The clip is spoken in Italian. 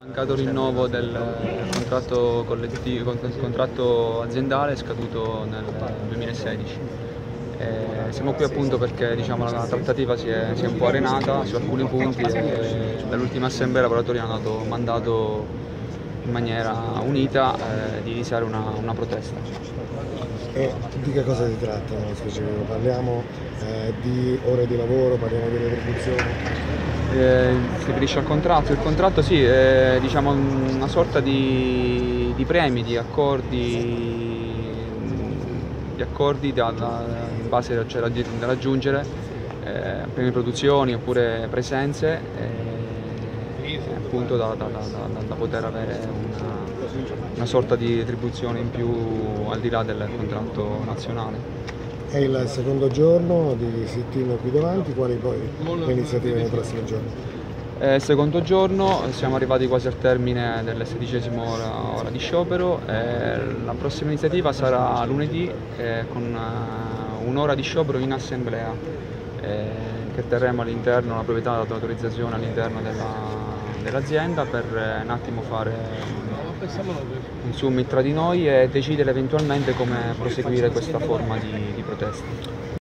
Mancato rinnovo del contratto collettivo, del contratto aziendale scaduto nel 2016. Siamo qui appunto perché la trattativa si è un po' arenata su alcuni punti e dall'ultima assemblea i lavoratori hanno dato mandato in maniera unita di iniziare una protesta. E di che cosa si tratta nello specifico? Parliamo di ore di lavoro, parliamo di retribuzioni? Si riferisce al contratto? Il contratto sì, è una sorta di premi, di accordi in base da raggiungere, premi di produzioni oppure presenze, appunto da poter avere una sorta di retribuzione in più al di là del contratto nazionale. È il secondo giorno di sit-in qui davanti, quali poi le iniziative nei prossimi giorni? Secondo giorno, siamo arrivati quasi al termine del 16ª ora di sciopero. La prossima iniziativa sarà lunedì con un'ora di sciopero in assemblea che terremo all'interno, la proprietà ha dato l'autorizzazione all'interno dell'azienda per un attimo fare un summit tra di noi e decidere eventualmente come proseguire questa forma di protesta.